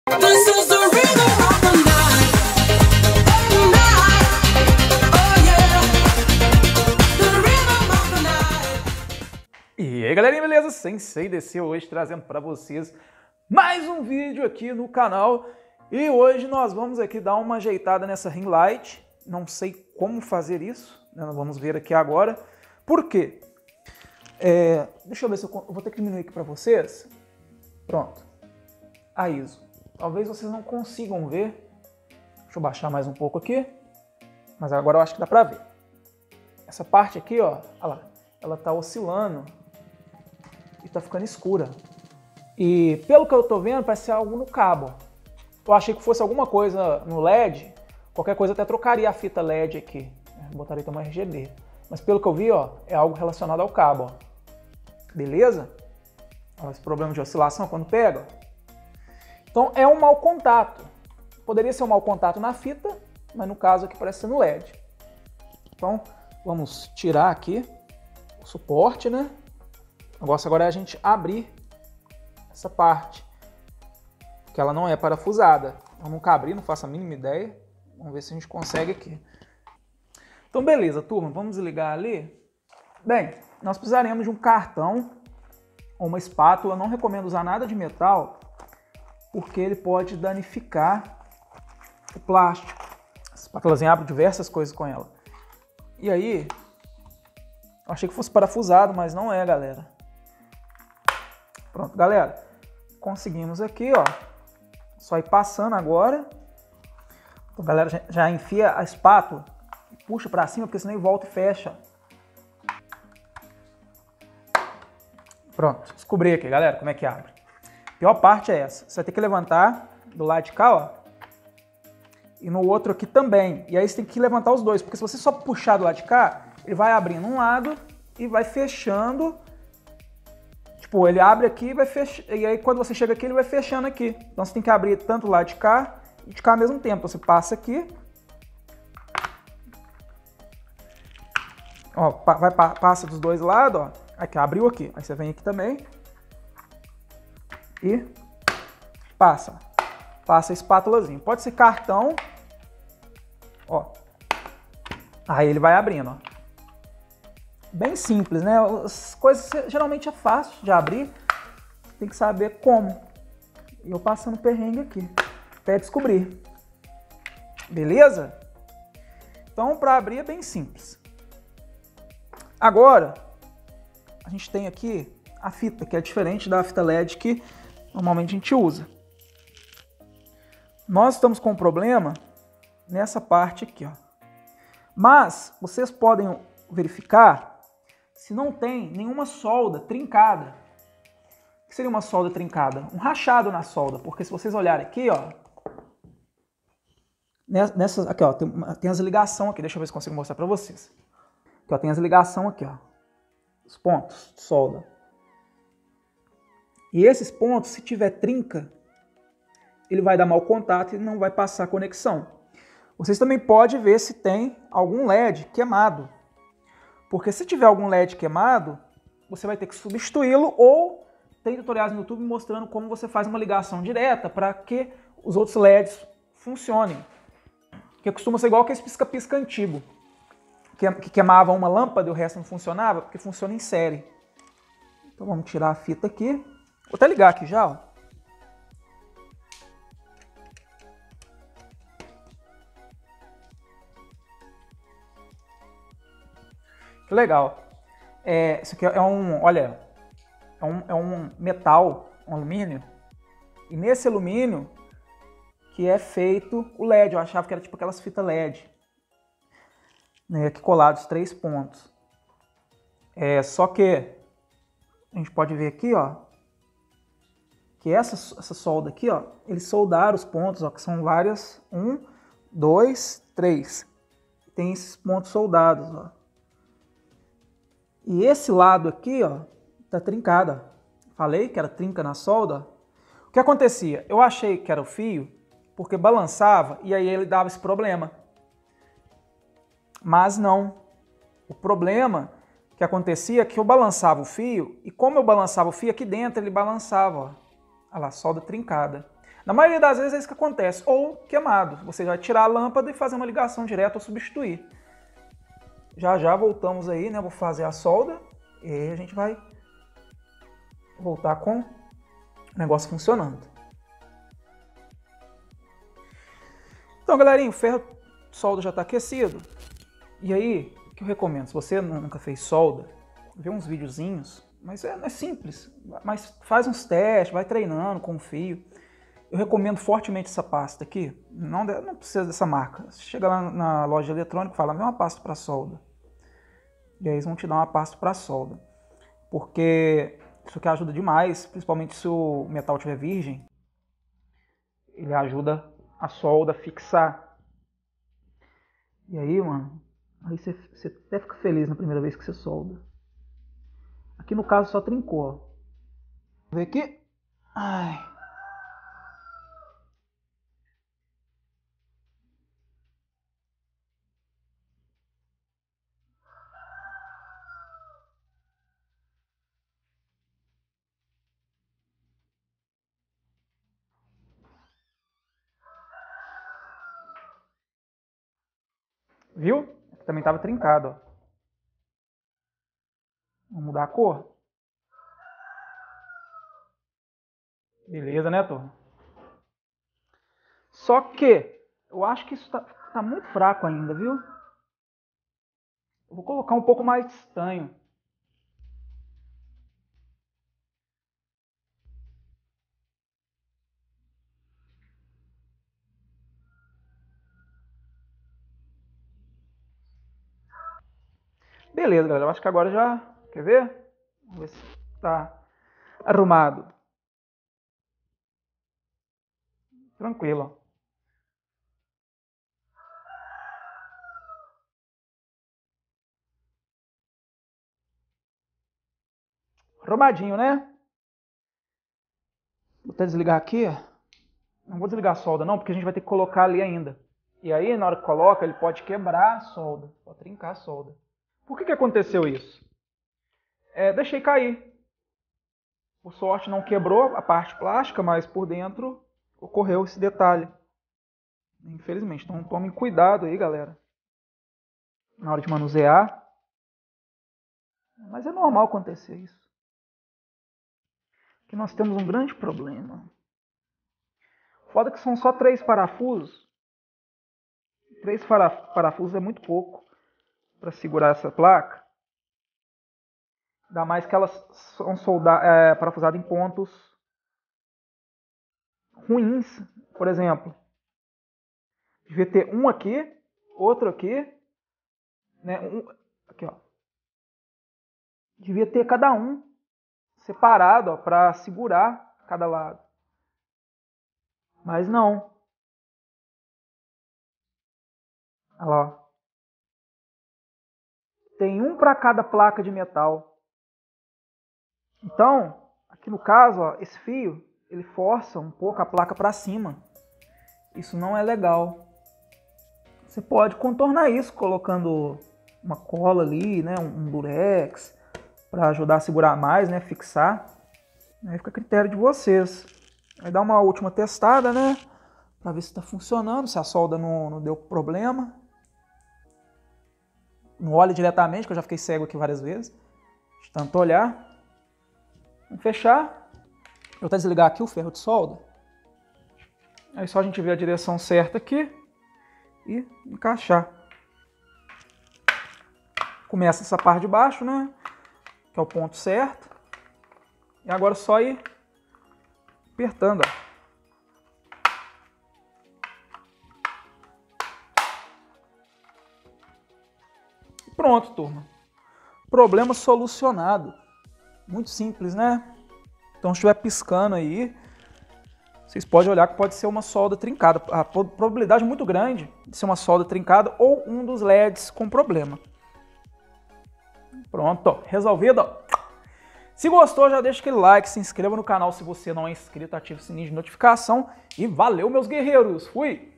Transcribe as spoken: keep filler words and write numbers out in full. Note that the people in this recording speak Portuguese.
This is the rhythm of the night, night. Oh yeah, the rhythm of the night. E aí galerinha, beleza? Sensei D C hoje trazendo para vocês mais um vídeo aqui no canal. E hoje nós vamos aqui dar uma ajeitada nessa ring light. Não sei como fazer isso, né? Nós vamos ver aqui agora. Por quê? É, deixa eu ver se eu, eu vou ter que diminuir aqui para vocês. Pronto. A I S O. Talvez vocês não consigam ver. Deixa eu baixar mais um pouco aqui. Mas agora eu acho que dá para ver. Essa parte aqui, ó, olha lá, ela tá oscilando e tá ficando escura. E pelo que eu tô vendo, parece ser algo no cabo. Eu achei que fosse alguma coisa no L E D. Qualquer coisa até trocaria a fita L E D aqui. Botaria tamanho R G B. Mas pelo que eu vi, ó, é algo relacionado ao cabo, ó. Beleza? Olha esse problema de oscilação quando pega. Então é um mau contato. Poderia ser um mau contato na fita, mas no caso aqui parece ser no L E D. Então vamos tirar aqui o suporte, né? O negócio agora é a gente abrir essa parte, que ela não é parafusada. Eu nunca abri, não faço a mínima ideia. Vamos ver se a gente consegue aqui. Então beleza, turma, vamos desligar ali. Bem, nós precisaremos de um cartão ou uma espátula. Eu não recomendo usar nada de metal, porque ele pode danificar o plástico. Essa espátulazinha abre diversas coisas com ela. E aí, eu achei que fosse parafusado, mas não é, galera. Pronto, galera. Conseguimos aqui, ó. Só ir passando agora. Então, galera, já, já enfia a espátula e puxa pra cima, porque senão ele volta e fecha. Pronto, descobri aqui, galera, como é que abre. A pior parte é essa. Você vai ter que levantar do lado de cá, ó. E no outro aqui também. E aí você tem que levantar os dois, porque se você só puxar do lado de cá, ele vai abrindo um lado e vai fechando. Tipo, ele abre aqui e vai fechar. E aí quando você chega aqui, ele vai fechando aqui. Então você tem que abrir tanto o lado de cá e de cá ao mesmo tempo. Você passa aqui. Ó, vai, passa dos dois lados, ó. Aqui, abriu aqui. Aí você vem aqui também. E passa. Passa a espátulazinha. Pode ser cartão. Ó. Aí ele vai abrindo, ó. Bem simples, né? As coisas geralmente é fácil de abrir. Tem que saber como. E eu passando perrengue aqui. Até descobrir. Beleza? Então, para abrir é bem simples. Agora, a gente tem aqui a fita, que é diferente da fita L E D que normalmente a gente usa. Nós estamos com um problema nessa parte aqui, ó. Mas vocês podem verificar se não tem nenhuma solda trincada. O que seria uma solda trincada? Um rachado na solda, porque se vocês olharem aqui, ó, nessa, aqui, ó, tem, tem as ligações aqui. Deixa eu ver se consigo mostrar para vocês. Aqui, ó, tem as ligações aqui, ó. Os pontos de solda. E esses pontos, se tiver trinca, ele vai dar mau contato e não vai passar a conexão. Vocês também podem ver se tem algum L E D queimado. Porque se tiver algum L E D queimado, você vai ter que substituí-lo, ou tem tutoriais no YouTube mostrando como você faz uma ligação direta para que os outros L E Ds funcionem. Que costuma ser igual aquele pisca-pisca antigo, que queimava uma lâmpada e o resto não funcionava, porque funciona em série. Então vamos tirar a fita aqui. Vou até ligar aqui já, ó. Que legal. É, isso aqui é um, olha, é um, é um metal, um alumínio. E nesse alumínio que é feito o L E D. Eu achava que era tipo aquelas fitas L E D. Né, aqui colados, três pontos. É, só que a gente pode ver aqui, ó, que essa, essa solda aqui, ó, eles soldaram os pontos, ó, que são várias. Um, dois, três. Tem esses pontos soldados, ó. E esse lado aqui, ó, tá trincado. Falei que era trinca na solda. O que acontecia? Eu achei que era o fio, porque balançava e aí ele dava esse problema. Mas não. O problema que acontecia é que eu balançava o fio, e como eu balançava o fio, aqui dentro ele balançava, ó. Olha lá, solda trincada. Na maioria das vezes é isso que acontece, ou queimado. Você vai tirar a lâmpada e fazer uma ligação direta ou substituir. Já já voltamos aí, né? Vou fazer a solda e aí a gente vai voltar com o negócio funcionando. Então, galerinha, o ferro de solda já está aquecido. E aí, o que eu recomendo? Se você nunca fez solda, vê uns videozinhos, mas é, é simples. Mas faz uns testes, vai treinando com o fio. Eu recomendo fortemente essa pasta aqui. Não, não precisa dessa marca. Você chega lá na loja eletrônica e fala, me dá uma pasta para solda. E aí eles vão te dar uma pasta para solda. Porque isso aqui ajuda demais, principalmente se o metal estiver virgem. Ele ajuda a solda a fixar. E aí, mano, aí você, você até fica feliz na primeira vez que você solda. Aqui no caso só trincou, ó. Vou ver aqui. Ai. Viu? Aqui também estava trincado, ó. Vamos mudar a cor? Beleza, né, turma? Só que eu acho que isso tá, tá muito fraco ainda, viu? Eu vou colocar um pouco mais de estanho. Beleza, galera. Eu acho que agora já... Quer ver? Vamos ver se tá arrumado. Tranquilo. Arrumadinho, né? Vou até desligar aqui. Não vou desligar a solda não, porque a gente vai ter que colocar ali ainda. E aí, na hora que coloca, ele pode quebrar a solda. Pode trincar a solda. Por que que aconteceu isso? É, deixei cair. Por sorte não quebrou a parte plástica, mas por dentro ocorreu esse detalhe. Infelizmente. Então tomem cuidado aí, galera. Na hora de manusear. Mas é normal acontecer isso. Aqui nós temos um grande problema. Foda que são só três parafusos. Três parafusos é muito pouco para segurar essa placa. Ainda mais que elas são solda- é, parafusadas em pontos ruins. Por exemplo, devia ter um aqui, outro aqui, né? Um, aqui, ó. Devia ter cada um separado para segurar cada lado. Mas não. Olha lá, ó. Tem um para cada placa de metal. Então, aqui no caso, ó, esse fio, ele força um pouco a placa para cima. Isso não é legal. Você pode contornar isso colocando uma cola ali, né, um durex, para ajudar a segurar mais, né, fixar. Aí fica a critério de vocês. Aí dá uma última testada, né, para ver se está funcionando, se a solda não, não deu problema. Não olhe diretamente, que eu já fiquei cego aqui várias vezes, de tanto olhar. Vamos fechar. Eu vou até desligar aqui o ferro de solda. Aí só a gente vê a direção certa aqui e encaixar. Começa essa parte de baixo, né? Que é o ponto certo. E agora é só ir apertando, ó. Pronto, turma. Problema solucionado. Muito simples, né? Então, se estiver piscando aí, vocês podem olhar que pode ser uma solda trincada. A probabilidade é muito grande de ser uma solda trincada ou um dos L E Ds com problema. Pronto, ó, resolvido. Ó. Se gostou, já deixa aquele like, se inscreva no canal se você não é inscrito, ative o sininho de notificação e valeu, meus guerreiros! Fui!